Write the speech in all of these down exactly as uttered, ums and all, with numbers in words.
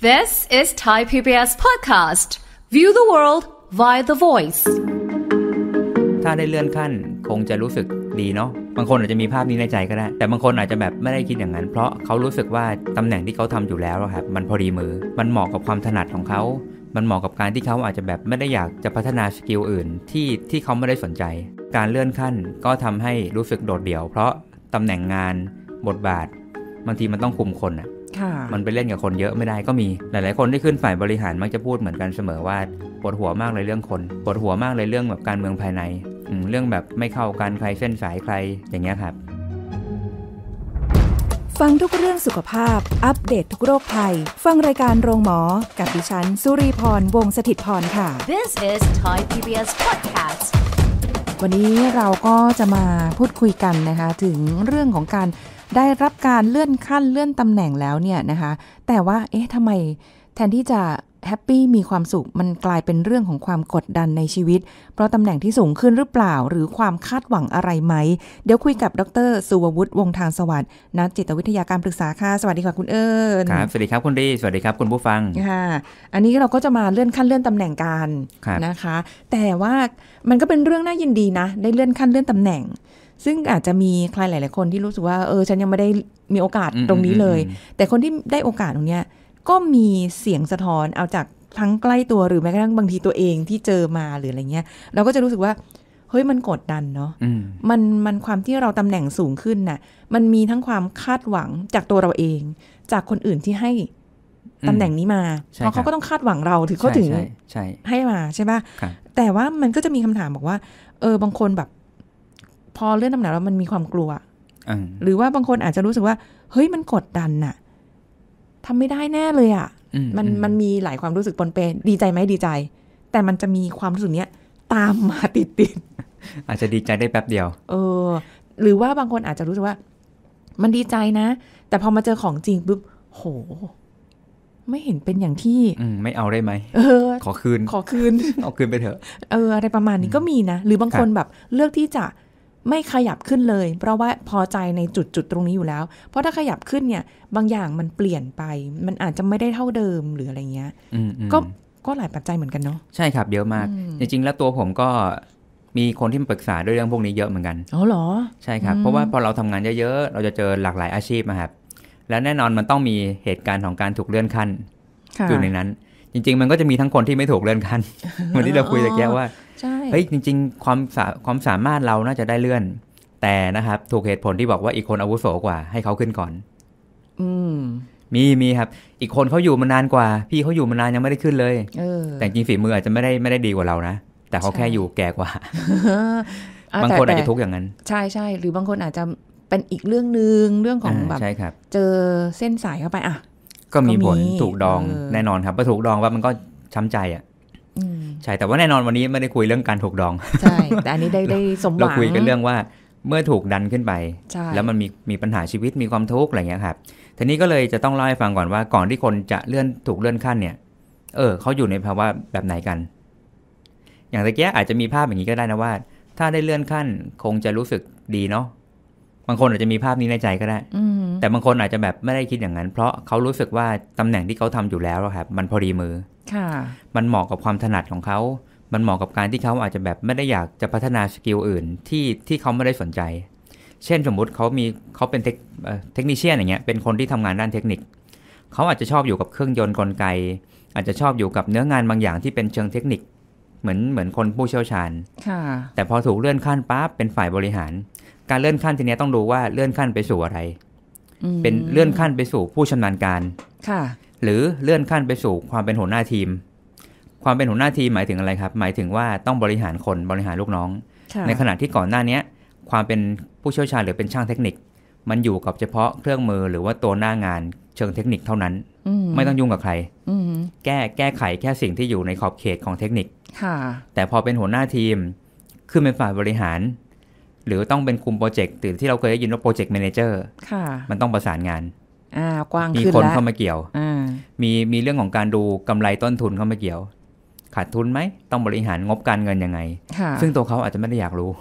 This is Thai พี บี เอส podcast. View the world via the voice. ถ้าได้เลื่อนขั้นคงจะรู้สึกดีเนาะบางคนอาจจะมีภาพนี้ในใจก็ได้แต่บางคนอาจจะแบบไม่ได้คิดอย่างนั้นเพราะเขารู้สึกว่าตำแหน่งที่เขาทำอยู่แล้วครับมันพอดีมือมันเหมาะกับความถนัดของเขามันเหมาะกับการที่เขาอาจจะแบบไม่ได้อยากจะพัฒนาสกิลอื่นที่ที่เขาไม่ได้สนใจการเลื่อนขั้นก็ทำให้รู้สึกโดดเดี่ยวเพราะตำแหน่งงานบทบาทบางทีมันต้องคุมคนอะมันไปเล่นกับคนเยอะไม่ได้ก็มีหลายๆคนที่ขึ้นฝ่ายบริหารมักจะพูดเหมือนกันเสมอว่าปวดหัวมากเลยเรื่องคนปวดหัวมากเลยเรื่องแบบการเมืองภายในเรื่องแบบไม่เข้ากันใครเส้นสายใครอย่างเงี้ยครับฟังทุกเรื่องสุขภาพอัปเดต ท, ทุกโรคภัยฟังรายการโรงหมอกับดิฉันสุรีพรวงศ์สถิตย์พรค่ะ This is Thai พี บี เอส podcast. วันนี้เราก็จะมาพูดคุยกันนะคะถึงเรื่องของการได้รับการเลื่อนขั้นเลื่อนตำแหน่งแล้วเนี่ยนะคะแต่ว่าเอ๊ะทำไมแทนที่จะแฮปปี้มีความสุขมันกลายเป็นเรื่องของความกดดันในชีวิตเพราะตำแหน่งที่สูงขึ้นหรือเปล่าหรือความคาดหวังอะไรไหมเดี๋ยวคุยกับดร.สุววุฒิวงศ์ทางสวัสดิ์นักจิตวิทยาการปรึกษาค่ะสวัสดีค่ะคุณเอิญครับสวัสดีครับคุณดีสวัสดีครับคุณผู้ฟังค่ะอันนี้เราก็จะมาเลื่อนขั้นเลื่อนตำแหน่งกันนะคะแต่ว่ามันก็เป็นเรื่องน่ายินดีนะได้เลื่อนขั้นเลื่อนตำแหน่งซึ่งอาจจะมีใครหลายๆคนที่รู้สึกว่าเออฉันยังไม่ได้มีโอกาสตรงนี้เลยแต่คนที่ได้โอกาสตรงเนี้ยก็มีเสียงสะท้อนเอาจากทั้งใกล้ตัวหรือแม้กระทั่งบางทีตัวเองที่เจอมาหรืออะไรเงี้ยเราก็จะรู้สึกว่าเฮ้ยมันกดดันเนาะมันมันความที่เราตำแหน่งสูงขึ้นน่ะมันมีทั้งความคาดหวังจากตัวเราเองจากคนอื่นที่ให้ตำแหน่งนี้มาเพราะเขาก็ต้องคาดหวังเราถึงเขาถึงให้มาใช่ป่ะแต่ว่ามันก็จะมีคำถามบอกว่าเออบางคนแบบพอเลื่อนตำแหน่งแล้วมันมีความกลัวหรือว่าบางคนอาจจะรู้สึกว่าเฮ้ยมันกดดันน่ะทำไม่ได้แน่เลยอ่ะมันมันมีหลายความรู้สึกปนเปดีใจไหมดีใจแต่มันจะมีความรู้สึกเนี้ยตามมาติดติดอาจจะดีใจได้แป๊บเดียวเออหรือว่าบางคนอาจจะรู้สึกว่ามันดีใจนะแต่พอมาเจอของจริงปุ๊บโหไม่เห็นเป็นอย่างที่ไม่เอาได้ไหมเออขอคืนขอคืนเอาคืนไปเถอะเอออะไรประมาณนี้ก็มีนะหรือบางคนแบบเลือกที่จะไม่ขยับขึ้นเลยเพราะว่าพอใจในจุดจุดตรงนี้อยู่แล้วเพราะถ้าขยับขึ้นเนี่ยบางอย่างมันเปลี่ยนไปมันอาจจะไม่ได้เท่าเดิมหรืออะไรเงี้ยก็ก็หลายปัจจัยเหมือนกันเนาะใช่ครับเยอะมากจริงๆแล้วตัวผมก็มีคนที่มาปรึกษาด้วยเรื่องพวกนี้เยอะเหมือนกันอ๋อเหรอใช่ครับเพราะว่าพอเราทำงานเยอะๆเราจะเจอหลากหลายอาชีพนะครับและแน่นอนมันต้องมีเหตุการณ์ของการถูกเลื่อนขั้นอยู่ในนั้นจริงๆมันก็จะมีทั้งคนที่ไม่ถูกเลื่อนขั้นเหมือนที่เราคุยตะเกียบว่าเฮ้ยจริงๆความความสามารถเราน่าจะได้เลื่อนแต่นะครับถูกเหตุผลที่บอกว่าอีกคนอาวุโสกว่าให้เขาขึ้นก่อนอืมมีมีครับอีกคนเขาอยู่มานานกว่าพี่เขาอยู่มานานยังไม่ได้ขึ้นเลยเออแต่จริงฝีมืออาจจะไม่ได้ไม่ได้ดีกว่าเรานะแต่เขาแค่อยู่แก่กว่าบางคนอาจจะทุกข์อย่างนั้นใช่ใช่หรือบางคนอาจจะเป็นอีกเรื่องนึงเรื่องของแบบเจอเส้นสายเข้าไปอ่ะก็มีผลถูกดองแน่นอนครับพอถูกดองว่ามันก็ช้ำใจอ่ะใช่แต่ว่าแน่นอนวันนี้ไม่ได้คุยเรื่องการถูกดองใช่แต่อันนี้ได้ได้สมหวังเราคุยกันเรื่องว่าเมื่อถูกดันขึ้นไปแล้วมันมีมีปัญหาชีวิตมีความทุกข์อะไรเงี้ยครับทีนี้ก็เลยจะต้องเล่าให้ฟังก่อนว่าก่อนที่คนจะเลื่อนถูกเลื่อนขั้นเนี่ยเออเขาอยู่ในภาวะแบบไหนกันอย่างตะเกียอาจจะมีภาพอย่างนี้ก็ได้นะว่าถ้าได้เลื่อนขั้นคงจะรู้สึกดีเนาะบางคนอาจจะมีภาพนี้ในใจก็ได้แต่บางคนอาจจะแบบไม่ได้คิดอย่างนั้นเพราะเขารู้สึกว่าตำแหน่งที่เขาทำอยู่แล้วครับมันพอดีมือมันเหมาะกับความถนัดของเขามันเหมาะกับการที่เขาอาจจะแบบไม่ได้อยากจะพัฒนาสกิลอื่นที่ที่เขาไม่ได้สนใจเช่นสมมุติเขามีเขาเป็นเทคเทคนิเชียนอย่างเงี้ยเป็นคนที่ทำงานด้านเทคนิคเขาอาจจะชอบอยู่กับเครื่องยนต์กลไกอาจจะชอบอยู่กับเนื้องานบางอย่างที่เป็นเชิงเทคนิคเหมือนเหมือนคนผู้เชี่ยวชาญแต่พอถูกเลื่อนขั้นปั๊บเป็นฝ่ายบริหารการเลื่อนขั้นทีนี้ต้องดูว่าเลื่อนขั้นไปสู่อะไรเป็นเลื่อนขั้นไปสู่ผู้ชำนาญการหรือเลื่อนขั้นไปสู่ความเป็นหัวหน้าทีมความเป็นหัวหน้าทีมหมายถึงอะไรครับหมายถึงว่าต้องบริหารคนบริหารลูกน้องในขณะที่ก่อนหน้านี้ความเป็นผู้เชี่ยวชาญหรือเป็นช่างเทคนิคมันอยู่กับเฉพาะเครื่องมือหรือว่าตัวหน้างานเชิงเทคนิคเท่านั้นไม่ต้องยุ่งกับใครแก้แก้ไขแค่สิ่งที่อยู่ในขอบเขตของเทคนิคแต่พอเป็นหัวหน้าทีมขึ้นเป็นฝ่ายบริหารหรือต้องเป็นคุมโปรเจกต์ที่เราเคยได้ยินว่าโปรเจกต์แมเนเจอร์มันต้องประสานงานมีคนเข้ามาเกี่ยวมีมีเรื่องของการดูกำไรต้นทุนเข้ามาเกี่ยวขาดทุนไหมต้องบริหารงบการเงินยังไงซึ่งตัวเขาอาจจะไม่ได้อยากรู้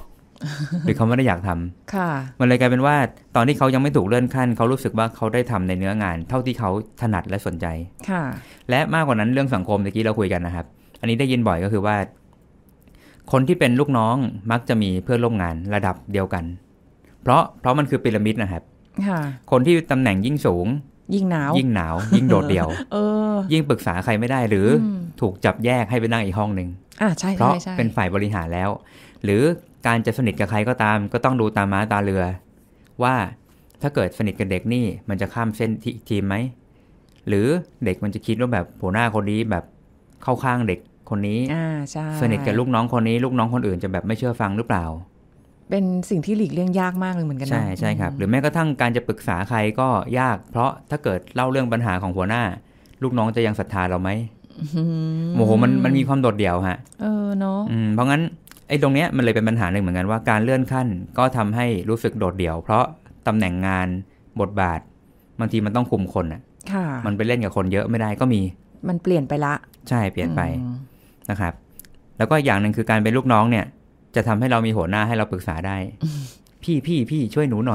หรือเขาไม่ได้อยากทำค่ะมันเลยกลายเป็นว่าตอนที่เขายังไม่ถูกเลื่อนขั้นเขารู้สึกว่าเขาได้ทำในเนื้องานเท่าที่เขาถนัดและสนใจค่ะและมากกว่านั้นเรื่องสังคมเมื่อกี้เราคุยกันนะครับอันนี้ได้ยินบ่อยก็คือว่าคนที่เป็นลูกน้องมักจะมีเพื่อนร่วมงานระดับเดียวกันเพราะเพราะมันคือพีระมิดนะครับคนที่ตำแหน่งยิ่งสูงยิ่งหนาวยิ่งหนาวยิ่งโดดเดี่ยวเออยิ่งปรึกษาใครไม่ได้หรือถูกจับแยกให้ไปนั่งอีกห้องนึงอ่าใช่เพราะเป็นฝ่ายบริหารแล้วหรือการจะสนิทกับใครก็ตามก็ต้องดูตาม้าตาเรือว่าถ้าเกิดสนิทกับเด็กนี่มันจะข้ามเส้นทีมไหมหรือเด็กมันจะคิดว่าแบบหัวหน้าคนนี้แบบเข้าข้างเด็กคนนี้สนิทกับลูกน้องคนนี้ลูกน้องคนอื่นจะแบบไม่เชื่อฟังหรือเปล่าเป็นสิ่งที่หลีกเลี่ยงยากมากเลยเหมือนกันนะใช่ใช่ครับหรือแม้กระทั่งการจะปรึกษาใครก็ยากเพราะถ้าเกิดเล่าเรื่องปัญหาของหัวหน้าลูกน้องจะยังศรัทธาเราไหมโอ้โหมันมันมีความโดดเดี่ยวฮะเออเนาะเพราะงั้นไอ้ตรงเนี้ยมันเลยเป็นปัญหาหนึ่งเหมือนกันว่าการเลื่อนขั้นก็ทำให้รู้สึกโดดเดี่ยวเพราะตำแหน่งงานบทบาทบางทีมันต้องคุมคนอ่ะมันไปเล่นกับคนเยอะไม่ได้ก็มีมันเปลี่ยนไปละใช่เปลี่ยนไปนะครับแล้วก็อย่างนึงคือการเป็นลูกน้องเนี่ยจะทำให้เรามีหัวหน้าให้เราปรึกษาได้พี่พี่พี่ช่วยหนูหน่อย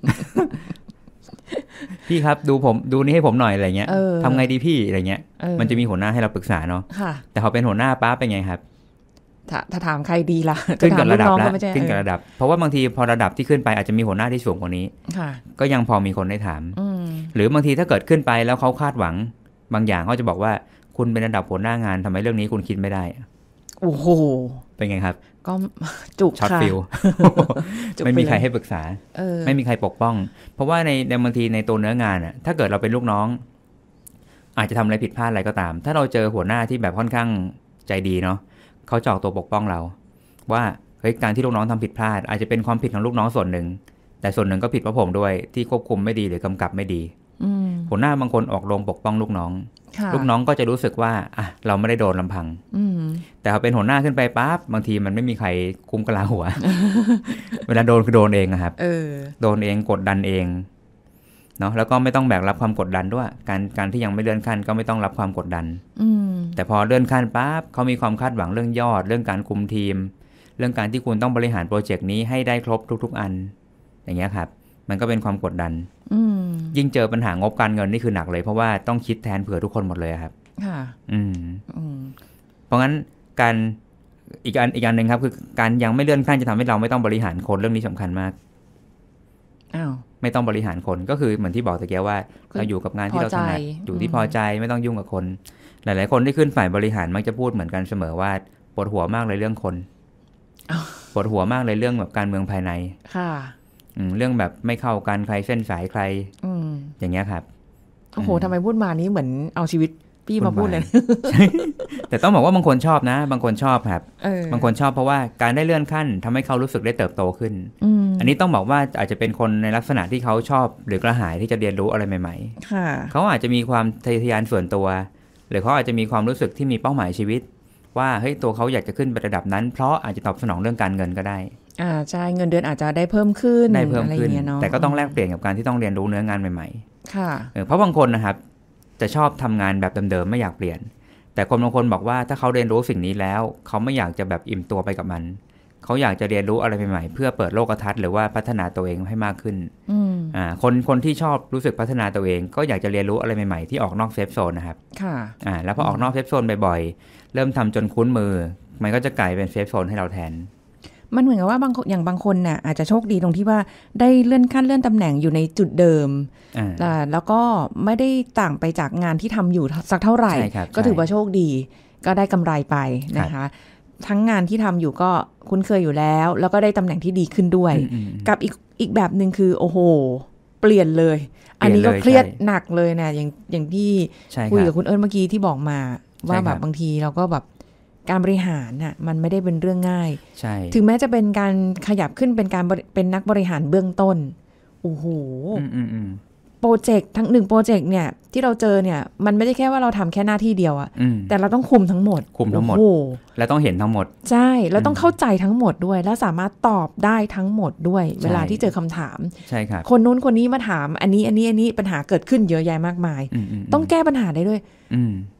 พี่ครับดูผมดูนี่ให้ผมหน่อยอะไรเงี้ยทำไงดีพี่อะไรเงี้ยมันจะมีหัวหน้าให้เราปรึกษาเนาะแต่พอเป็นหัวหน้าปั๊บเป็นไงครับถ้าถ้าถามใครดีล่ะขึ้นกับระดับแล้วขึ้นกับระดับเพราะว่าบางทีพอระดับที่ขึ้นไปอาจจะมีหัวหน้าที่สูงกว่านี้ก็ยังพอมีคนได้ถามหรือบางทีถ้าเกิดขึ้นไปแล้วเขาคาดหวังบางอย่างเขาจะบอกว่าคุณเป็นระดับหัวหน้างานทำไมเรื่องนี้คุณคิดไม่ได้โอ้โหเป็นไงครับก็จุกช็อตฟิลไม่มีใครให้ปรึกษาไม่มีใครปกป้องเพราะว่าในในบางทีในตัวเนื้องานอ่ะถ้าเกิดเราเป็นลูกน้องอาจจะทำอะไรผิดพลาดอะไรก็ตามถ้าเราเจอหัวหน้าที่แบบค่อนข้างใจดีเนาะเขาจะออกตัวปกป้องเราว่าเฮ้ยการที่ลูกน้องทำผิดพลาดอาจจะเป็นความผิดของลูกน้องส่วนหนึ่งแต่ส่วนหนึ่งก็ผิดเพราะผมด้วยที่ควบคุมไม่ดีหรือกำกับไม่ดีหัวหน้าบางคนออกโรงปกป้องลูกน้องลูกน้องก็จะรู้สึกว่าอ่ะเราไม่ได้โดนลำพังแต่พอเป็นหัวหน้าขึ้นไปปั๊บบางทีมันไม่มีใครคุ้มกะลาหัว เวลาโดนคือโดนเองครับโดนเองกดดันเองเนาะแล้วก็ไม่ต้องแบกรับความกดดันด้วยการการที่ยังไม่เลื่อนขั้นก็ไม่ต้องรับความกดดันแต่พอเลื่อนขั้นปั๊บเขามีความคาดหวังเรื่องยอดเรื่องการคุมทีมเรื่องการที่คุณต้องบริหารโปรเจกต์นี้ให้ได้ครบทุกๆอันอย่างเงี้ยครับมันก็เป็นความกดดันยิ่งเจอปัญหางบการเงินนี่คือหนักเลยเพราะว่าต้องคิดแทนเผื่อทุกคนหมดเลยครับค่ะอืมเพราะงั้นการอีกอันอีกอันหนึ่งครับคือการยังไม่เลื่อนขั้นจะทำให้เราไม่ต้องบริหารคนเรื่องนี้สำคัญมากอ้าวไม่ต้องบริหารคนก็คือเหมือนที่บอกตะเกียบว่าเราอยู่กับงานที่เราถนัดอยู่ที่พอใจไม่ต้องยุ่งกับคนหลายๆคนที่ขึ้นฝ่ายบริหารมักจะพูดเหมือนกันเสมอว่าปวดหัวมากเลยเรื่องคนปวดหัวมากเลยเรื่องแบบการเมืองภายในค่ะเรื่องแบบไม่เข้ากันใครเส้นสายใครอย่างเงี้ยครับโอ้โหทำไมพูดมานี้เหมือนเอาชีวิตพี่มาพูดเลยแต่ต้องบอกว่าบางคนชอบนะบางคนชอบครับบางคนชอบเพราะว่าการได้เลื่อนขั้นทำให้เขารู้สึกได้เติบโตขึ้น อ, อันนี้ต้องบอกว่าอาจจะเป็นคนในลักษณะที่เขาชอบหรือกระหายที่จะเรียนรู้อะไรใหม่ๆเขาอาจจะมีความทะยานส่วนตัวหรือเขาอาจจะมีความรู้สึกที่มีเป้าหมายชีวิตว่าเฮ้ยตัวเขาอยากจะขึ้นไประดับนั้นเพราะอาจจะตอบสนองเรื่องการเงินก็ได้อ่าใช่เงินเดือนอาจจะได้เพิ่มขึ้นได้เพิ่มขึ้นแต่ก็ต้องแลกเปลี่ยนกับการที่ต้องเรียนรู้เนื้องานใหม่ๆค่ะเพราะบางคนนะครับจะชอบทำงานแบบเดิมๆไม่อยากเปลี่ยนแต่คนบางคนบอกว่าถ้าเขาเรียนรู้สิ่งนี้แล้วเขาไม่อยากจะแบบอิ่มตัวไปกับมันเขาอยากจะเรียนรู้อะไรใหม่ๆเพื่อเปิดโลกทัศน์หรือว่าพัฒนาตัวเองให้มากขึ้นอ่าคนคนที่ชอบรู้สึกพัฒนาตัวเองก็อยากจะเรียนรู้อะไรใหม่ๆที่ออกนอกเซฟโซนนะครับค่ะอ่าแล้วพอออกนอกเซฟโซนบ่อยๆเริ่มทำจนคุ้นมือมันก็จะกลายเป็นเซฟโซนให้เราแทนมันเหมือนกับว่าบางอย่างบางคนน่ะอาจจะโชคดีตรงที่ว่าได้เลื่อนขั้นเลื่อนตำแหน่งอยู่ในจุดเดิมแล้วก็ไม่ได้ต่างไปจากงานที่ทำอยู่สักเท่าไหร่ก็ถือว่าโชคดีก็ได้กำไรไปนะคะทั้งงานที่ทำอยู่ก็คุ้นเคยอยู่แล้วแล้วก็ได้ตำแหน่งที่ดีขึ้นด้วยกับอีกอีกแบบนึงคือโอ้โหเปลี่ยนเลยอันนี้ก็เครียดหนักเลยนะอย่างอย่างที่คุยกับคุณเอิญเมื่อกี้ที่บอกมาว่าแบบบางทีเราก็แบบการบริหารน่ะมันไม่ได้เป็นเรื่องง่ายใช่ถึงแม้จะเป็นการขยับขึ้นเป็นการเป็นนักบริหารเบื้องต้นโอ้โหโปรเจกต์ทั้งหนึ่งโปรเจกต์เนี่ยที่เราเจอเนี่ยมันไม่ใช่แค่ว่าเราทำแค่หน้าที่เดียวอะแต่เราต้องคุมทั้งหมดคุมทั้งหมดและต้องเห็นทั้งหมดใช่แล้วต้องเข้าใจทั้งหมดด้วยแล้วสามารถตอบได้ทั้งหมดด้วยเวลาที่เจอคำถามใช่ครับคนนู้นคนนี้มาถามอันนี้อันนี้อันนี้ปัญหาเกิดขึ้นเยอะแยะมากมายต้องแก้ปัญหาได้ด้วย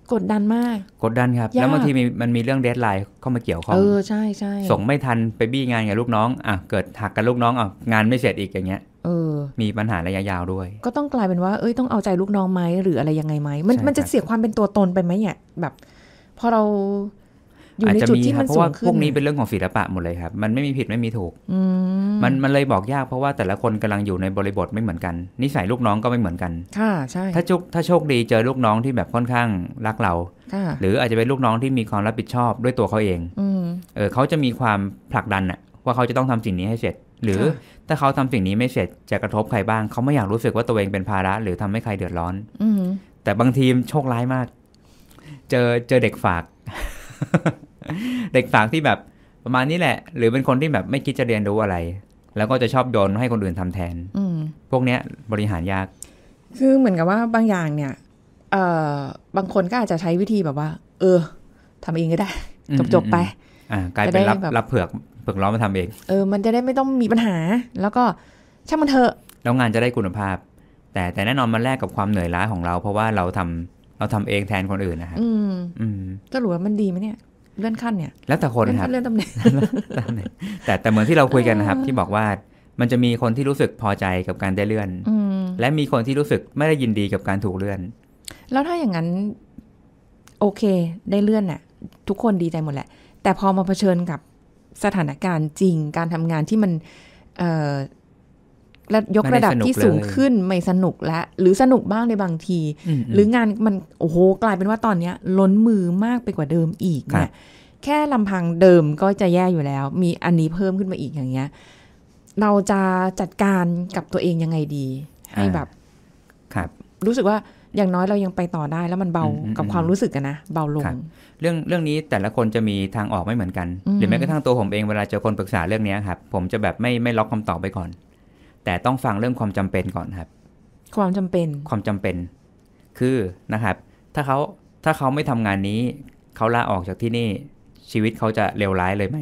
กดดันมากกดดันครับแล้วบางทีมันมีเรื่องเดดไลน์เข้ามาเกี่ยวข้องเออใช่ใช่ส่งไม่ทันไปบี้งานกับลูกน้องอ่ะเกิดหักกับลูกน้องอ่ะงานไม่เสร็จอีกอย่างเงี้ยเออมีปัญหาระยะยาวด้วยก็ต้องกลายเป็นว่าเอ้ยต้องเอาใจลูกน้องไหมหรืออะไรยังไงไหมมันมันจะเสียความเป็นตัวตนไปไหมเนี่ยแบบพอเราอยู่ในจุดที่มันสูงขึ้นพวกนี้เป็นเรื่องของศิลปะหมดเลยครับมันไม่มีผิดไม่มีถูกมันมันเลยบอกยากเพราะว่าแต่ละคนกำลังอยู่ในบริบทไม่เหมือนกันนิสัยลูกน้องก็ไม่เหมือนกันค่ะใช่ถ้าโชคถ้าโชคดีเจอลูกน้องที่แบบค่อนข้างรักเราหรืออาจจะเป็นลูกน้องที่มีความรับผิดชอบด้วยตัวเขาเองเออเขาจะมีความผลักดันอะว่าเขาจะต้องทำสิ่งนี้ให้เสร็จหรือถ้าเขาทำสิ่งนี้ไม่เสร็จจะกระทบใครบ้างเขาไม่อยากรู้สึกว่าตัวเองเป็นภาระหรือทำให้ใครเดือดร้อนแต่บางทีมโชคร้ายมากเจอเจอเด็กฝาก เด็กฝากที่แบบประมาณนี้แหละหรือเป็นคนที่แบบไม่คิดจะเรียนรู้อะไรแล้วก็จะชอบโยนให้คนอื่นทำแทนพวกเนี้ยบริหารยากคือเหมือนกับว่าบางอย่างเนี่ยเอ่อบางคนก็อาจจะใช้วิธีแบบว่าเออทำเองก็ได้จบๆไปอ่ากลายเป็นรับรับเผือกเผือกร้อนมาทำเองเออมันจะได้ไม่ต้องมีปัญหาแล้วก็ช่างมันเถอะแล้วงานจะได้คุณภาพแต่แต่แน่นอนมันแลกกับความเหนื่อยล้าของเราเพราะว่าเราทำเราทำเองแทนคนอื่นนะครับอืมอืมก็รู้ว่ามันดีไหมเนี่ยเลื่อนขั้นเนี่ยแล้วแต่คนครับเลื่อนตำแหน่งแต่แต่เหมือนที่เราคุยกันนะครับที่บอกว่ามันจะมีคนที่รู้สึกพอใจกับการได้เลื่อนและมีคนที่รู้สึกไม่ได้ยินดีกับการถูกเลื่อนแล้วถ้าอย่างนั้นโอเคได้เลื่อนน่ะทุกคนดีใจหมดแหละแต่พอมาเผชิญกับสถานการณ์จริงการทำงานที่มันเอ่อยกระดับที่สูงขึ้นไม่สนุกและหรือสนุกบ้างในบางทีหรืองานมันโอ้โหกลายเป็นว่าตอนนี้ล้นมือมากไปกว่าเดิมอีกเนี่ยแค่ลำพังเดิมก็จะแย่อยู่แล้วมีอันนี้เพิ่มขึ้นมาอีกอย่างเงี้ยเราจะจัดการกับตัวเองยังไงดีให้แบบครับรู้สึกว่าอย่างน้อยเรายังไปต่อได้แล้วมันเบากับความรู้สึกกันนะเบาลงเรื่องเรื่องนี้แต่ละคนจะมีทางออกไม่เหมือนกันหรือแม้กระทั่งตัวผมเองเวลาเจอคนปรึกษาเรื่องนี้ครับผมจะแบบไม่ไม่ล็อกคำตอบไปก่อนแต่ต้องฟังเรื่องความจำเป็นก่อนครับความจำเป็นความจำเป็นคือนะครับถ้าเขาถ้าเขาไม่ทำงานนี้เขาลาออกจากที่นี่ชีวิตเขาจะเลวร้ายเลยไหม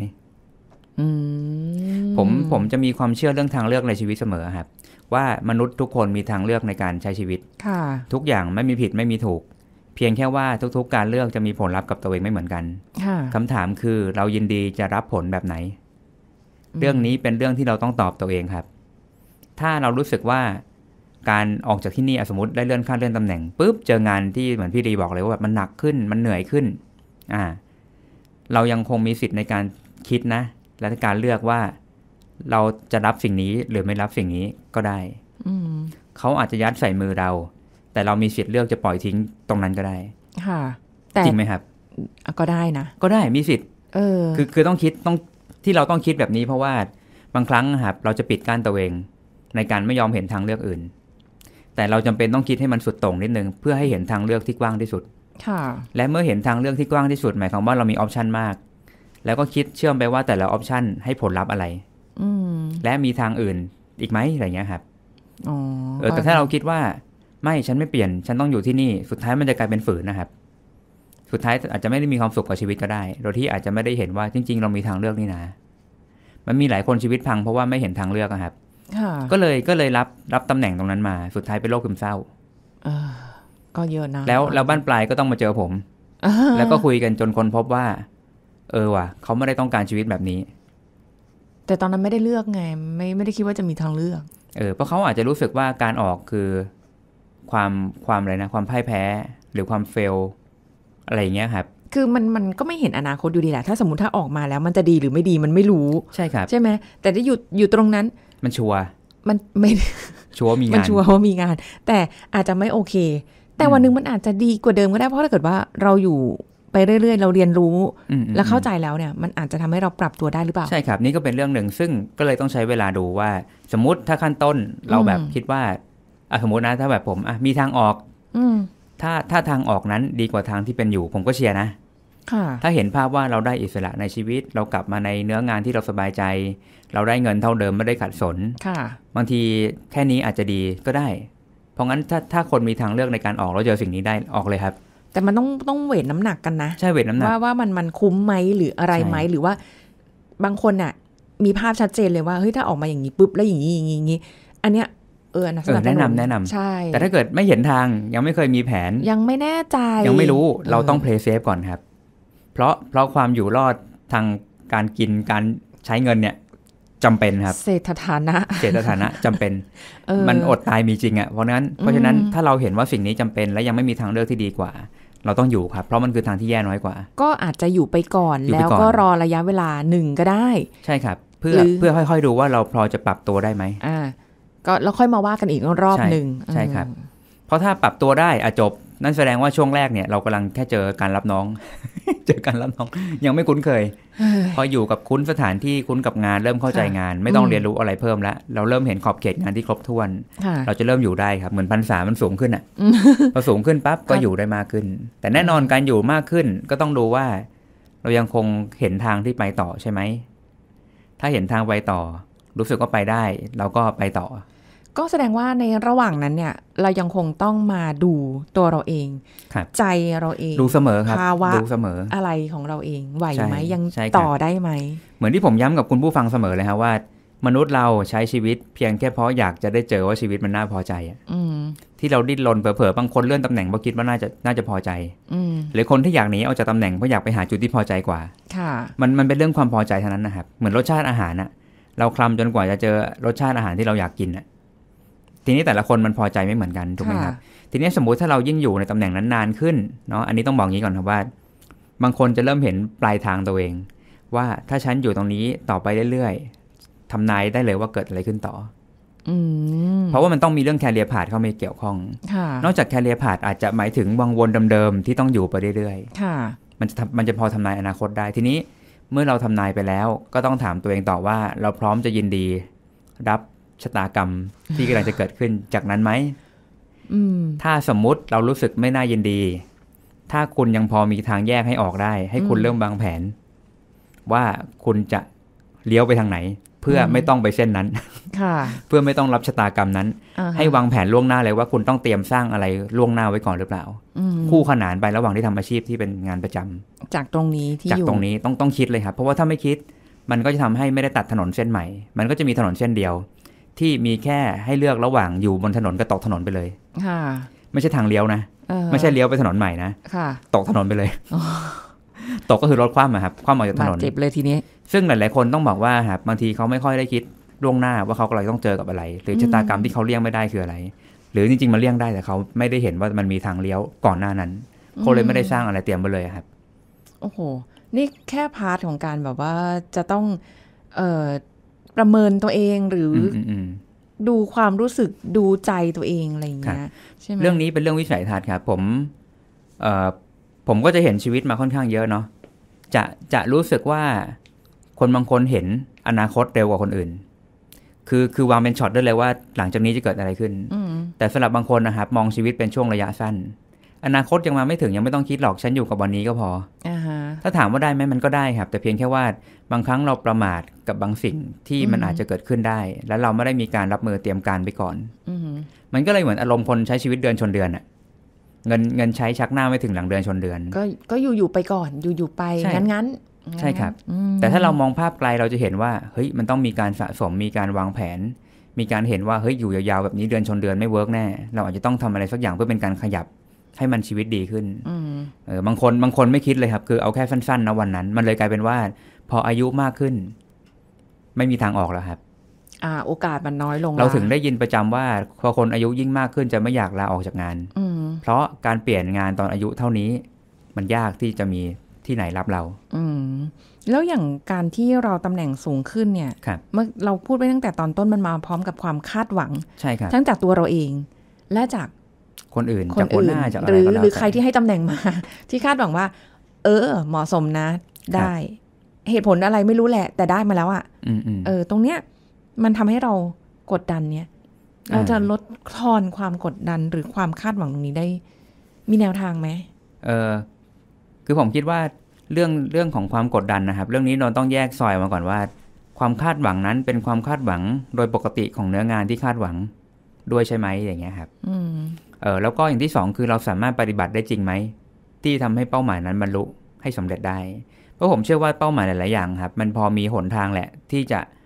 ผมผมจะมีความเชื่อเรื่องทางเลือกในชีวิตเสมอครับว่ามนุษย์ทุกคนมีทางเลือกในการใช้ชีวิตทุกอย่างไม่มีผิดไม่มีถูกเพียงแค่ว่าทุกๆการเลือกจะมีผลลัพธ์กับตัวเองไม่เหมือนกันคำถามคือเรายินดีจะรับผลแบบไหนเรื่องนี้เป็นเรื่องที่เราต้องตอบตัวเองครับถ้าเรารู้สึกว่าการออกจากที่นี่สมมติได้เลื่อนขั้นเลื่อนตำแหน่งปุ๊บเจองานที่เหมือนพี่ดีบอกเลยว่าแบบมันหนักขึ้นมันเหนื่อยขึ้นอ่าเรายังคงมีสิทธิ์ในการคิดนะและการเลือกว่าเราจะรับสิ่งนี้หรือไม่รับสิ่งนี้ก็ได้เขาอาจจะยัดใส่มือเราแต่เรามีสิทธิ์เลือกจะปล่อยทิ้งตรงนั้นก็ได้ค่ะจริงไหมครับก็ได้นะก็ได้มีสิทธิ์เออคือคือต้องคิดต้องที่เราต้องคิดแบบนี้เพราะว่าบางครั้งครับเราจะปิดกั้นตัวเองในการไม่ยอมเห็นทางเลือกอื่นแต่เราจำเป็นต้องคิดให้มันสุดโต่งนิดนึงเพื่อให้เห็นทางเลือกที่กว้างที่สุดค่ะและเมื่อเห็นทางเลือกที่กว้างที่สุดหมายความว่าเรามีออปชันมากแล้วก็คิดเชื่อมไปว่าแต่ละออปชันให้ผลลัพธ์อะไรและมีทางอื่นอีกไหมอะไรเงี้ยครับอ๋อเออแต่ถ้าเราคิดว่าไม่ฉันไม่เปลี่ยนฉันต้องอยู่ที่นี่สุดท้ายมันจะกลายเป็นฝืนนะครับสุดท้ายอาจจะไม่ได้มีความสุขกับชีวิตก็ได้โดยที่อาจจะไม่ได้เห็นว่าจริงๆเรามีทางเลือกนี่นะมันมีหลายคนชีวิตพังเพราะว่าไม่เห็นทางเลือกครับก็เลยก็เลยรับรับตำแหน่งตรงนั้นมาสุดท้ายเป็นโรคซึมเศร้าก็เยอะนะแล้วแล้วบ้านปลายก็ต้องมาเจอผมแล้วก็คุยกันจนคนพบว่าเออว่ะเขาไม่ได้ต้องการชีวิตแบบนี้แต่ตอนนั้นไม่ได้เลือกไงไม่ไม่ได้คิดว่าจะมีทางเลือกเออเพราะเขาอาจจะรู้สึกว่าการออกคือความความอะไรนะความพ่ายแพ้หรือความเฟลอะไรอย่างเงี้ยครับคือมันมันก็ไม่เห็นอนาคตอยู่ดีแหละถ้าสมมติถ้าออกมาแล้วมันจะดีหรือไม่ดีมันไม่รู้ใช่ครับใช่ไหมแต่ถ้าอยู่อยู่ตรงนั้นมันชัวร์มันไม่ชัวร์มีงานมันชัวร์ว่ามีงานแต่อาจจะไม่โอเคแต่วันนึงมันอาจจะดีกว่าเดิมก็ได้เพราะถ้าเกิดว่าเราอยู่ไปเรื่อยๆเราเรียนรู้แล้วเข้าใจแล้วเนี่ยมันอาจจะทำให้เราปรับตัวได้หรือเปล่าใช่ครับนี่ก็เป็นเรื่องหนึ่งซึ่งก็เลยต้องใช้เวลาดูว่าสมมุติถ้าขั้นต้นเราแบบคิดว่าอ่ะสมมตินะถ้าแบบผมอ่ะมีทางออกถ้าถ้าทางออกนั้นดีกว่าทางที่เป็นอยู่ผมก็เชียร์นะถ้าเห็นภาพว่าเราได้อิสระในชีวิตเรากลับมาในเนื้องานที่เราสบายใจเราได้เงินเท่าเดิมไม่ได้ขัดสนบางทีแค่นี้อาจจะดีก็ได้เพราะงั้นถ้าถ้าคนมีทางเลือกในการออกแล้วเจอสิ่งนี้ได้ออกเลยครับแต่มันต้องต้องเวทน้ำหนักกันนะใช่เวทน้ำหนักว่าว่ามันมันคุ้มไหมหรืออะไรไหมหรือว่าบางคนน่ะมีภาพชัดเจนเลยว่าเฮ้ยถ้าออกมาอย่างนี้ปุ๊บแล้วอย่างนี้อย่างนี้อันเนี้ยเออนะแนะนำแนะนำใช่แต่ถ้าเกิดไม่เห็นทางยังไม่เคยมีแผนยังไม่แน่ใจยังไม่รู้เราต้อง play safe ก่อนครับเพราะเพราะความอยู่รอดทางการกินการใช้เงินเนี่ยจำเป็นครับเศรษฐฐานะเศรษฐฐานะจำเป็นมันอดตายมีจริงอ่ะเพราะนั้นเพราะฉะนั้นถ้าเราเห็นว่าสิ่งนี้จำเป็นและยังไม่มีทางเลือกที่ดีกว่าเราต้องอยู่ครับเพราะมันคือทางที่แย่น้อยกว่าก็อาจจะอยู่ไปก่อนแล้วก็รอระยะเวลาหนึ่งก็ได้ใช่ครับเพื่อเพื่อค่อยๆดูว่าเราพอจะปรับตัวได้ไหมอ่าก็แล้วค่อยมาว่ากันอีกรอบหนึ่งใช่ครับเพราะถ้าปรับตัวได้อะจบนั่นแสดงว่าช่วงแรกเนี่ยเรากำลังแค่เจอการรับน้อง เจอการรับน้องยังไม่คุ้นเคย พออยู่กับคุ้นสถานที่คุ้นกับงานเริ่มเข้าใจงานไม่ต้องเรียนรู้อะไรเพิ่มแล้วเราเริ่มเห็นขอบเขตงานที่ครบถ้วนเราจะเริ่มอยู่ได้ครับเหมือนพรรษามันสูงขึ้นอ่ะพอสูงขึ้นปั๊บก็อยู่ได้มากขึ้นแต่แน่นอนการอยู่มากขึ้นก็ต้องดูว่าเรายังคงเห็นทางที่ไปต่อใช่ไหมถ้าเห็นทางไปต่อรู้สึกว่าไปได้เราก็ไปต่อก็แสดงว่าในระหว่างนั้นเนี่ยเรายังคงต้องมาดูตัวเราเองใจเราเองดูเสมอครับภาวะดูเสมออะไรของเราเองไหวไหมยังต่อได้ไหมเหมือนที่ผมย้ำกับคุณผู้ฟังเสมอเลยครับว่ามนุษย์เราใช้ชีวิตเพียงแค่เพราะอยากจะได้เจอว่าชีวิตมันน่าพอใจอ่ะที่เราดิ้นรนเผลอๆบางคนเลื่อนตำแหน่งเพราะคิดว่าน่าจะน่าจะพอใจหรือคนที่อยากหนีเอาจากตำแหน่งเพราะอยากไปหาจุดที่พอใจกว่ามันมันเป็นเรื่องความพอใจเท่านั้นนะครับเหมือนรสชาติอาหารน่ะเราคลำจนกว่าจะเจอรสชาติอาหารที่เราอยากกินน่ะทีนี้แต่ละคนมันพอใจไม่เหมือนกันถูกไหมครับทีนี้สมมุติถ้าเรายิ่งอยู่ในตำแหน่งนั้นนานขึ้นเนาะอันนี้ต้องบอกงี้ก่อนครับว่าบางคนจะเริ่มเห็นปลายทางตัวเองว่าถ้าฉันอยู่ตรงนี้ต่อไปเรื่อยๆทำนายได้เลยว่าเกิดอะไรขึ้นต่อเพราะว่ามันต้องมีเรื่องแคเรียร์พาธเข้ามาเกี่ยวข้องนอกจากแคเรียร์พาธอาจจะหมายถึงวังวนเดิมๆที่ต้องอยู่ไปเรื่อยๆมันจะมันจะพอทำนายอนาคตได้ทีนี้เมื่อเราทำนายไปแล้วก็ต้องถามตัวเองต่อว่าเราพร้อมจะยินดีรับชะตากรรมที่กำลังจะเกิดขึ้นจากนั้นไหมถ้าสมมุติเรารู้สึกไม่น่ายินดีถ้าคุณยังพอมีทางแยกให้ออกได้ให้คุณเริ่มวางแผนว่าคุณจะเลี้ยวไปทางไหนเพื่อไม่ต้องไปเส้นนั้นเพื่อไม่ต้องรับชะตากรรมนั้น uh-huh. ให้วางแผนล่วงหน้าเลยว่าคุณต้องเตรียมสร้างอะไรล่วงหน้าไว้ก่อนหรือเปล่าคู่ขนานไประหว่างที่ทำอาชีพที่เป็นงานประจำจากตรงนี้ที่จากตรงนี้ต้องต้องคิดเลยครับเพราะว่าถ้าไม่คิดมันก็จะทำให้ไม่ได้ตัดถนนเส้นใหม่มันก็จะมีถนนเส้นเดียวที่มีแค่ให้เลือกระหว่างอยู่บนถนนกับตกถนนไปเลยไม่ใช่ทางเลี้ยวนะไม่ใช่เลี้ยวไปถนนใหม่นะตกถนนไปเลยตกก็คือรถคว่ำอะครับคว่ำออกจากถนนเจ็บเลยทีนี้ซึ่งหลายๆคนต้องบอกว่าครับบางทีเขาไม่ค่อยได้คิดล่วงหน้าว่าเขากำลังต้องเจอกับอะไรหรือชะตากรรมที่เขาเลี่ยงไม่ได้คืออะไรหรือจริงๆมันเลี่ยงได้แต่เขาไม่ได้เห็นว่ามันมีทางเลี้ยวก่อนหน้านั้นเขาเลยไม่ได้สร้างอะไรเตรียมไว้เลยครับโอ้โหนี่แค่พาร์ทของการแบบว่าจะต้องเอ่อประเมินตัวเองหรือดูความรู้สึกดูใจตัวเองอะไรอย่างเงี้ยใช่ไหมเรื่องนี้เป็นเรื่องวิสัยทัศน์ครับผมเอ่อผมก็จะเห็นชีวิตมาค่อนข้างเยอะเนาะจะจะรู้สึกว่าคนบางคนเห็นอนาคตเร็วกว่าคนอื่นคือคือวางเป็นช็อตได้เลยว่าหลังจากนี้จะเกิดอะไรขึ้นแต่สำหรับบางคนนะครับมองชีวิตเป็นช่วงระยะสั้นอนาคตยังมาไม่ถึงยังไม่ต้องคิดหรอกฉันอยู่กับวันนี้ก็พอ uh-huh. ถ้าถามว่าได้ไหมมันก็ได้ครับแต่เพียงแค่ว่าบางครั้งเราประมาทกับบางสิ่งที่มันอาจจะเกิดขึ้นได้แล้วเราไม่ได้มีการรับมือเตรียมการไปก่อน uh-huh. มันก็เลยเหมือนอารมณ์คนใช้ชีวิตเดือนชนเดือนอะเงินเงินใช้ชักหน้าไม่ถึงหลังเดือนชนเดือนก็ก็อยู่อยู่ไปก่อนอยู่อยู่ไปงั้นงั้นใช่ครับแต่ถ้าเรามองภาพไกลเราจะเห็นว่าเฮ้ยมันต้องมีการสะสมมีการวางแผนมีการเห็นว่าเฮ้ยอยู่ยาวๆแบบนี้เดือนชนเดือนไม่เวิร์กแน่เราอาจจะต้องทำอะไรสักอย่างเพื่อเป็นการขยับให้มันชีวิตดีขึ้นเออบางคนบางคนไม่คิดเลยครับคือเอาแค่สั้นๆนะวันนั้นมันเลยกลายเป็นว่าพออายุมากขึ้นไม่มีทางออกแล้วครับอ่าโอกาสมันน้อยลงเราถึงได้ยินประจำว่าพอคนอายุยิ่งมากขึ้นจะไม่อยากลาออกจากงานเพราะการเปลี่ยนงานตอนอายุเท่านี้มันยากที่จะมีที่ไหนรับเราอืมแล้วอย่างการที่เราตำแหน่งสูงขึ้นเนี่ยเมื่อเราพูดไปตั้งแต่ตอนต้นมันมาพร้อมกับความคาดหวังใช่ครับทั้งจากตัวเราเองและจากคนอื่นจากคนหน้าจากอะไรก็แล้วหรือใครที่ให้ตำแหน่งมาที่คาดหวังว่าเออเหมาะสมนะได้เหตุผลอะไรไม่รู้แหละแต่ได้มาแล้วอ่ะเออตรงเนี้ยมันทำให้เรากดดันเนี่ยเราจะลดทอนความกดดันหรือความคาดหวังตรงนี้ได้มีแนวทางไหมเออคือผมคิดว่าเรื่องเรื่องของความกดดันนะครับเรื่องนี้เราต้องแยกซอยมาก่อนว่าความคาดหวังนั้นเป็นความคาดหวังโดยปกติของเนื้องานที่คาดหวังด้วยใช่ไหมอย่างเงี้ยครับเออแล้วก็อย่างที่สองคือเราสามารถปฏิบัติได้จริงไหมที่ทำให้เป้าหมายนั้นบรรลุให้สำเร็จได้เพราะผมเชื่อว่าเป้าหมายหลายๆอย่างครับมันพอมีหนทางแหละที่จะ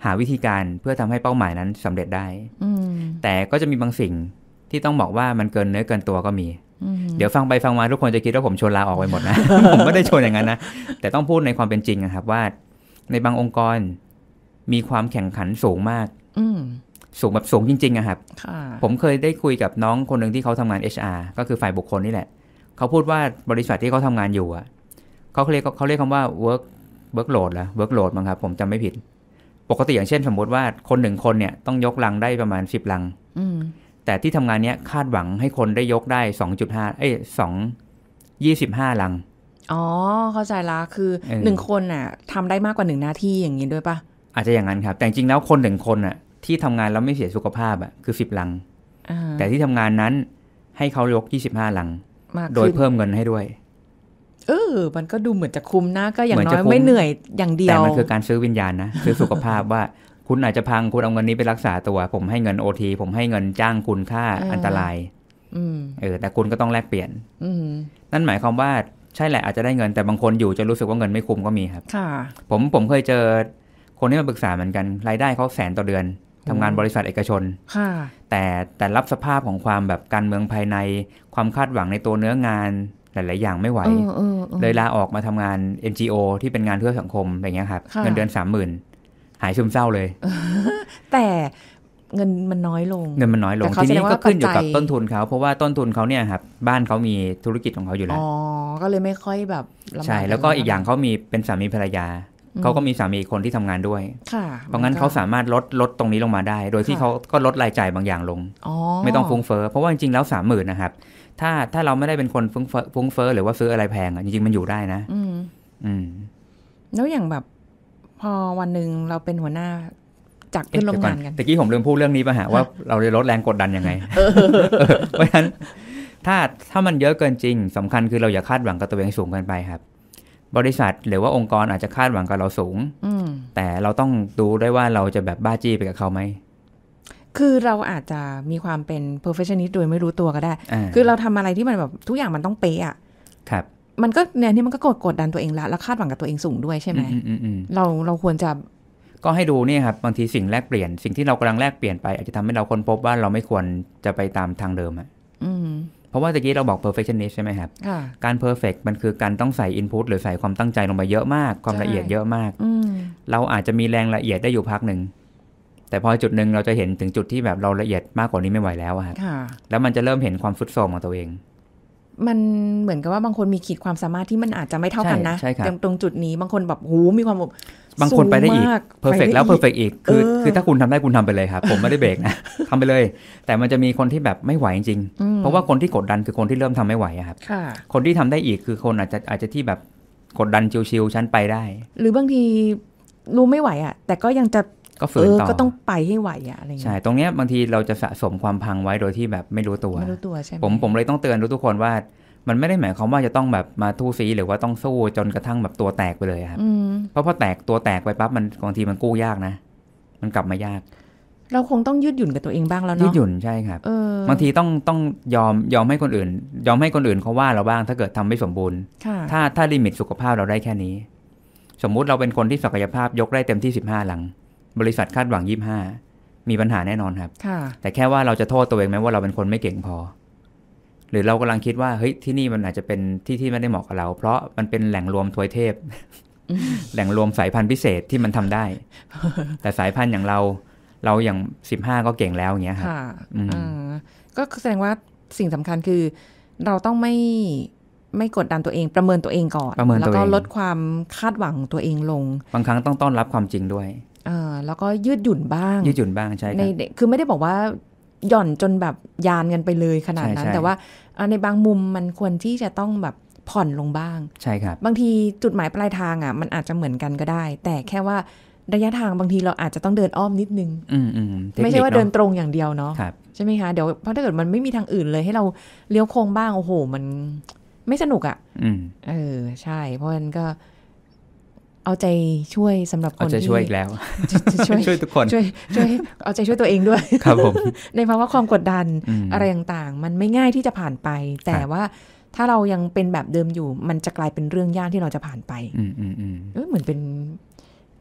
หาวิธีการเพื่อทำให้เป้าหมายนั้นสำเร็จได้แต่ก็จะมีบางสิ่งที่ต้องบอกว่ามันเกินเนื้อเกินตัวก็มีเดี๋ยวฟังไปฟังมาทุกคนจะคิดว่าผมชวนลาออกไปหมดนะ ผมไม่ได้ชวนอย่างนั้นนะแต่ต้องพูดในความเป็นจริงนะครับว่าในบางองค์กรมีความแข่งขันสูงมากสูงแบบสูงจริงๆอะครับผมเคยได้คุยกับน้องคนหนึ่งที่เขาทำงาน เอช อาร์ ก็คือฝ่ายบุคคลนี่แหละเขาพูดว่าบริษัทที่เขาทำงานอยู่อะเขาเรียกเขาเรียกคำว่า work workload เหรอ workload มั้งครับผมจำไม่ผิดปกติอย่างเช่นสมมติว่าคนหนึ่งคนเนี่ยต้องยกลังได้ประมาณสิบลังแต่ที่ทำงานเนี้ยคาดหวังให้คนได้ยกได้ สองจุดห้า เอ้ยสอง ยี่สิบห้าลังอ๋อเข้าใจละคือหนึ่งคนน่ะทำได้มากกว่าหนึ่งหน้าที่อย่างนี้ด้วยป่ะอาจจะอย่างนั้นครับแต่จริงๆแล้วคนหนึ่งคนน่ะที่ทำงานแล้วไม่เสียสุขภาพอ่ะคือสิบลังแต่ที่ทำงานนั้นให้เขายกยี่สิบห้าลังโดยเพิ่มเงินให้ด้วยเออมันก็ดูเหมือนจะคุ้มนะก็อย่างน้อยไม่เหนื่อยอย่างเดียวแต่มันคือการซื้อวิญญาณนะซื้อสุขภาพว่าคุณอาจจะพังคุณเอาเงินนี้ไปรักษาตัวผมให้เงิน โอ ที ผมให้เงินจ้างคุณค่าอันตรายเออแต่คุณก็ต้องแลกเปลี่ยนนั่นหมายความว่าใช่แหละอาจจะได้เงินแต่บางคนอยู่จะรู้สึกว่าเงินไม่คุ้มก็มีครับผมผมเคยเจอคนที่มาปรึกษาเหมือนกันรายได้เขาแสนต่อเดือนทำงานบริษัทเอกชนแต่แต่รับสภาพของความแบบการเมืองภายในความคาดหวังในตัวเนื้องานหลายๆอย่างไม่ไหวเลยลาออกมาทำงาน เอ็น จี โอ ที่เป็นงานเพื่อสังคมอะไรเงี้ยครับเงินเดือน สามหมื่น หายซึมเศร้าเลยแต่เงินมันน้อยลงเงินมันน้อยลงทีนี้ก็ขึ้นอยู่กับต้นทุนเขาเพราะว่าต้นทุนเขาเนี่ยครับบ้านเขามีธุรกิจของเขาอยู่แล้วอ๋อก็เลยไม่ค่อยแบบใช่แล้วก็อีกอย่างเขามีเป็นสามีภรรยาเขาก็มีสามีคนที่ทำงานด้วยเพราะงั้นเขาสามารถลดลดตรงนี้ลงมาได้โดยที่เขาก็ลดรายจ่ายบางอย่างลงไม่ต้องฟุ้งเฟ้อเพราะว่าจริงๆแล้ว สามหมื่น นะครับถ้าถ้าเราไม่ได้เป็นคนฟุ้งเฟ้อฟุ้งเฟ้อหรือว่าซื้ออะไรแพงอ่ะจริงๆมันอยู่ได้นะอืมอืมแล้วอย่างแบบพอวันนึงเราเป็นหัวหน้าจากเพื่อนร่วมงานกันตะกี้ผมลืมพูดเรื่องนี้ป่ะฮะว่าเราจะลดแรงกดดันยังไงเพราะฉะนั้นถ้าถ้ามันเยอะเกินจริงสำคัญคือเราอย่าคาดหวังกับตัวเองสูงเกินไปครับบริษัทหรือว่าองค์กรอาจจะคาดหวังกับเราสูงแต่เราต้องดูได้ว่าเราจะแบบบ้าจี้ไปกับเขาไหมคือเราอาจจะมีความเป็น perfectionist โดยไม่รู้ตัวก็ได้คือเราทำอะไรที่มันแบบทุกอย่างมันต้องเป๊ะอ่ะครับมันก็เนี่ยนี่มันก็กดกดดันตัวเองละแล้วคาดหวังกับตัวเองสูงด้วยใช่ไหมเราเราควรจะก็ให้ดูนี่ครับบางทีสิ่งแลกเปลี่ยนสิ่งที่เรากำลังแลกเปลี่ยนไปอาจจะทำให้เราค้นพบว่าเราไม่ควรจะไปตามทางเดิมอ่ะเพราะว่าตะกี้เราบอก perfectionist ใช่ไหมครับการ perfect มันคือการต้องใส่ input หรือใส่ความตั้งใจลงไปเยอะมากความละเอียดเยอะมากเราอาจจะมีแรงละเอียดได้อยู่พักหนึ่งแต่พอจุดหนึ่งเราจะเห็นถึงจุดที่แบบเราละเอียดมากกว่านี้ไม่ไหวแล้วครับแล้วมันจะเริ่มเห็นความทรุดโทรมของตัวเองมันเหมือนกับว่าบางคนมีขีดความสามารถที่มันอาจจะไม่เท่ากันนะตรงตรงจุดนี้บางคนแบบโหมีความบางคนไปได้อีก perfect แล้ว perfect อีกคือคือถ้าคุณทำได้คุณทำไปเลยครับผมไม่ได้เบรกนะทำไปเลยแต่มันจะมีคนที่แบบไม่ไหวจริงๆเพราะว่าคนที่กดดันคือคนที่เริ่มทำไม่ไหวครับคนที่ทำได้อีกคือคนอาจจะอาจจะที่แบบกดดันชิวๆฉันไปได้หรือบางทีรู้ไม่ไหวอ่ะแต่ก็ยังจะก็ฝืนต่อก็ต้องไปให้ไหวอะอะไรเงี้ยใช่ตรงเนี้ยบางทีเราจะสะสมความพังไว้โดยที่แบบไม่รู้ตัวไม่รู้ตัวใช่ไหมผมผมเลยต้องเตือนทุกคนว่ามันไม่ได้หมายความว่าจะต้องแบบมาทู่ซีหรือว่าต้องสู้จนกระทั่งแบบตัวแตกไปเลยครับเพราะพอแตกตัวแตกไปปั๊บมันบางทีมันกู้ยากนะมันกลับมายากเราคงต้องยืดหยุ่นกับตัวเองบ้างแล้วเนาะยืดหยุ่นใช่ครับบางทีต้องต้องยอมยอมให้คนอื่นยอมให้คนอื่นเขาว่าเราบ้างถ้าเกิดทำไม่สมบูรณ์ถ้าถ้าลิมิตสุขภาพเราได้แค่นี้สมมุติเราเป็นคนที่ศักยภาพยกได้เต็มที่สิบห้าหลังบริษัทคาดหวังยี่สิบห้ามีปัญหาแน่นอนครับแต่แค่ว่าเราจะโทษตัวเองไหมว่าเราเป็นคนไม่เก่งพอหรือเรากำลังคิดว่าเฮ้ยที่นี่มันอาจจะเป็นที่ที่ไม่ได้เหมาะกับเราเพราะมันเป็นแหล่งรวมทวยเทพ แหล่งรวมสายพันธุ์พิเศษที่มันทำได้ แต่สายพันธุ์อย่างเราเราอย่างสิบห้าก็เก่งแล้วอย่างเงี้ยครับก็แสดงว่าสิ่งสำคัญคือเราต้องไม่ไม่กดดันตัวเองประเมินตัวเองก่อนแล้วก็ลดความคาดหวังตัวเองลงบางครั้งต้องต้อนรับความจริงด้วยอ่าแล้วก็ยืดหยุ่นบ้างยืดหยุ่นบ้างใช่ครับในคือไม่ได้บอกว่าหย่อนจนแบบยานกันไปเลยขนาดนั้นแต่ว่าในบางมุมมันควรที่จะต้องแบบผ่อนลงบ้างใช่ครับบางทีจุดหมายปลายทางอ่ะมันอาจจะเหมือนกันก็ได้แต่แค่ว่าระยะทางบางทีเราอาจจะต้องเดินอ้อมนิดนึงไม่ใช่ว่าเดินตรงอย่างเดียวเนาะใช่ไหมคะเดี๋ยวเพราะถ้าเกิดมันไม่มีทางอื่นเลยให้เราเลี้ยวโค้งบ้างโอ้โหมันไม่สนุกอ่ะเออใช่เพราะฉะนั้นก็เอาใจช่วยสำหรับคนที่เอาใจช่วยอีกแล้วช่วยช่วยทุกคนช่วยช่วยเอาใจช่วยตัวเองด้วยครับผมในภาวะความกดดันอะไรต่างๆมันไม่ง่ายที่จะผ่านไปแต่ว่าถ้าเรายังเป็นแบบเดิมอยู่มันจะกลายเป็นเรื่องยากที่เราจะผ่านไปอืมอืมอืมเออเหมือนเป็น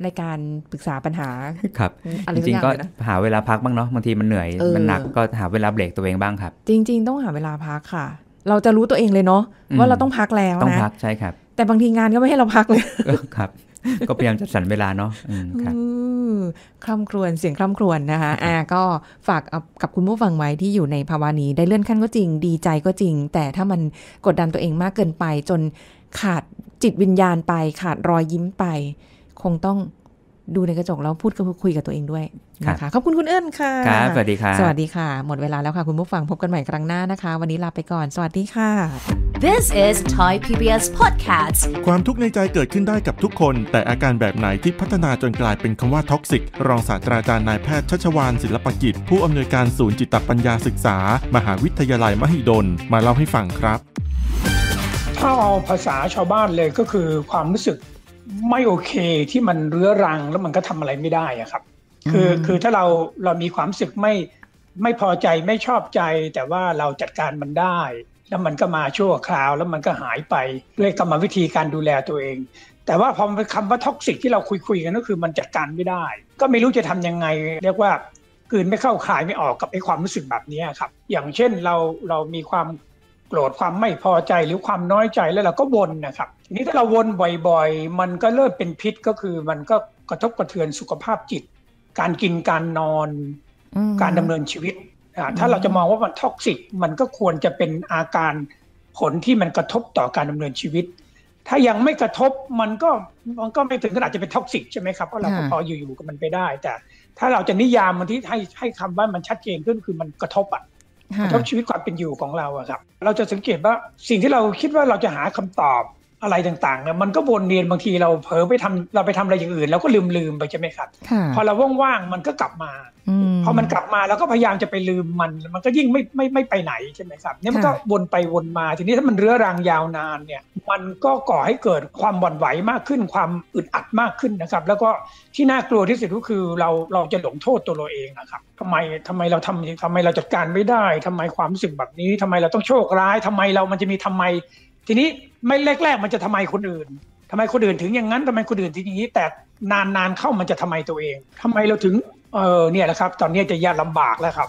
ในการปรึกษาปัญหาครับจริงๆก็หาเวลาพักบ้างเนาะบางทีมันเหนื่อยมันหนักก็หาเวลาเบรกตัวเองบ้างครับจริงๆต้องหาเวลาพักค่ะเราจะรู้ตัวเองเลยเนาะว่าเราต้องพักแล้วนะต้องพักใช่ครับแต่บางทีงานก็ไม่ให้เราพักเลยครับก็พยายามจัดสรรเวลาเนาะครับคร่ำครวญเสียงคร่ำครวญนะคะอ่าก็ฝากกับคุณผู้ฟังไว้ที่อยู่ในภาวะนี้ได้เลื่อนขั้นก็จริงดีใจก็จริงแต่ถ้ามันกดดันตัวเองมากเกินไปจนขาดจิตวิญญาณไปขาดรอยยิ้มไปคงต้องดูในกระจกแล้วพูดกับคุยกับตัวเองด้วยนะคะขอบคุณคุณเอิ้นค่ะครับสวัสดีค่ะสวัสดีค่ะหมดเวลาแล้วค่ะคุณผู้ฟังพบกันใหม่ครั้งหน้านะคะวันนี้ลาไปก่อนสวัสดีค่ะ This is Thai พี บี เอส Podcast ความทุกข์ในใจเกิดขึ้นได้กับทุกคนแต่อาการแบบไหนที่พัฒนาจนกลายเป็นคำว่าท็อกซิกรองศาสตราจารย์นายแพทย์ชัชวาลศิลปกิจผู้อำนวยการศูนย์จิตปัญญาศึกษามหาวิทยาลัยมหิดลมาเล่าให้ฟังครับถ้าเอาภาษาชาวบ้านเลยก็คือความรู้สึกไม่โอเคที่มันเรื้อรังแล้วมันก็ทำอะไรไม่ได้อะครับคือคือถ้าเราเรามีความรู้สึกไม่ไม่พอใจไม่ชอบใจแต่ว่าเราจัดการมันได้แล้วมันก็มาชั่วคราวแล้วมันก็หายไปด้วยกรรมวิธีการดูแลตัวเองแต่ว่าพอคำว่าท็อกซิกที่เราคุยคุยกันก็คือมันจัดการไม่ได้ก็ไม่รู้จะทำยังไงเรียกว่ากลืนไม่เข้าคายไม่ออกกับไอ้ความรู้สึกแบบนี้ครับอย่างเช่นเราเรามีความโกรธความไม่พอใจหรือความน้อยใจแล้วเราก็วนนะครับทีนี้ถ้าเราวนบ่อยๆมันก็เริ่มเป็นพิษก็คือมันก็กระทบกระเทือนสุขภาพจิตการกินการนอนการดำเนินชีวิตถ้าเราจะมองว่ามันท็อกซิกมันก็ควรจะเป็นอาการผลที่มันกระทบต่อการดำเนินชีวิตถ้ายังไม่กระทบมันก็มันก็ไม่ถึงขนาดจะเป็นท็อกซิกใช่ไหมครับเพราะเราก็พออยู่ๆกับมันไปได้แต่ถ้าเราจะนิยามมันที่ให้ให้คำว่ามันชัดเจนขึ้นคือมันกระทบอ่ะกระทบชีวิตความเป็นอยู่ของเราอะครับเราจะสังเกตว่าสิ่งที่เราคิดว่าเราจะหาคำตอบอะไรต่างๆเนี่ยมันก็วนเวียนบางทีเราเผลอไปทำเราไปทำอะไรอย่างอื่นเราก็ลืมๆไปใช่ไหมครับพอเราว่างๆมันก็กลับมาพอมันกลับมาเราก็พยายามจะไปลืมมันมันก็ยิ่งไม่ไม่ไม่ไปไหนใช่ไหมครับเนี่ยมันก็วนไปวนมาทีนี้ถ้ามันเรื้อรังยาวนานเนี่ยมันก็ก่อให้เกิดความหวั่นไหวมากขึ้นความอึดอัดมากขึ้นนะครับแล้วก็ที่น่ากลัวที่สุดก็คือเราเราจะหลงโทษตัวเราเองนะครับทำไมทำไมเราทำทำไมเราจัดการไม่ได้ทำไมความรู้สึกแบบนี้ทำไมเราต้องโชคร้ายทำไมเรามันจะมีทำไมทีนี้ไม่แรกๆมันจะทำไมคนอื่นทำไมคนอื่นถึงอย่างนั้นทำไมคนอื่นถึงอย่างนี้แต่นานๆเข้ามันจะทำไมตัวเองทำไมเราถึงเออเนี่ยแหละครับตอนนี้จะยากลำบากแล้วครับ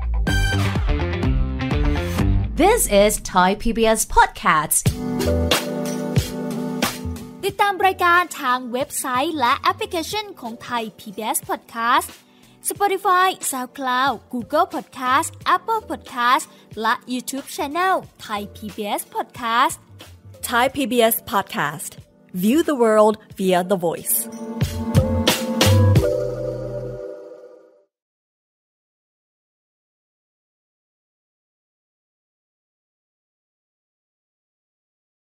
This is Thai พี บี เอส Podcast ติดตามรายการทางเว็บไซต์และแอปพลิเคชันของ Thai พี บี เอส Podcast Spotify, SoundCloud, Google Podcast, Apple Podcast และ YouTube Channel Thai พี บี เอส Podcast Thai พี บี เอส Podcast View the world via the voice